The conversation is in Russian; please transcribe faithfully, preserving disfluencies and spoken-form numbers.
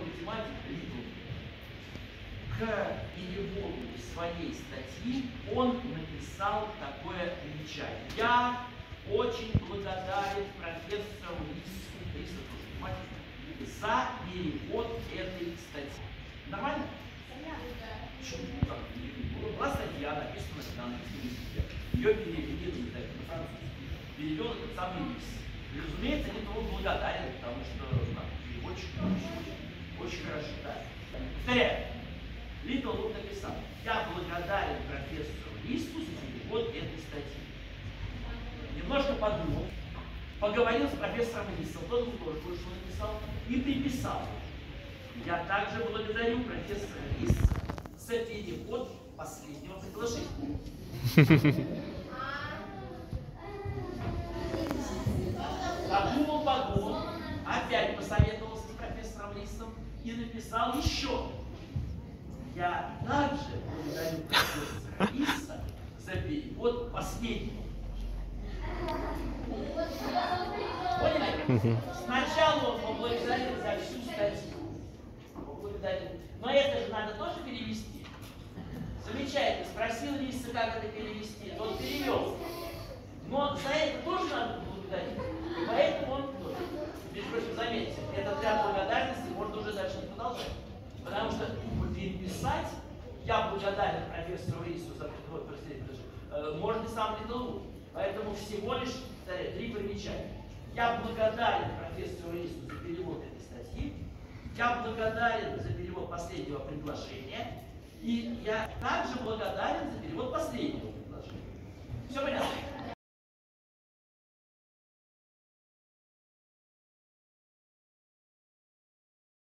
математик Литл. К переводу своей статьи он написал такое примечание. Я очень благодарен профессору Лису, Лису тоже математику, за перевод этой статьи. Нормально? Почему так? Была статья, написана на английском языке. Ее перевели на французский. Перевел этот самый Лис. И, разумеется, Литл он благодарен, потому что ну, переводчик очень, очень хорошо. Да? Повторяю. Литл он написал: я благодарен профессору Лису за перевод этой статьи. Немножко подумал, поговорил с профессором Лисом, тот тоже кое-что написал и приписал. Я также благодарю профессора Лиса за перевод последнего предложения. Подумал, подумал, опять посоветовался с профессором Лисом и написал еще. Я также благодарю профессора Лиса за перевод последнего. Поняли? Сначала он поблагодарил за всю статью. Поблагодарил. Но это же надо тоже перевести. Замечательно. Спросил Лиса, как это перевести. Он перевел. Но за это тоже надо поблагодарить. И поэтому он тоже. Между прочим, заметьте, этот ряд благодарности можно уже дальше не продолжать. Потому что переписать «я благодарен профессору Лису за перевод последнего» можно сам Литл. Поэтому всего лишь три примечания. Я благодарен профессору Лису за перевод этой статьи. Я благодарен за перевод последнего предложения. И я также благодарен за перевод последнего предложения. Все понятно?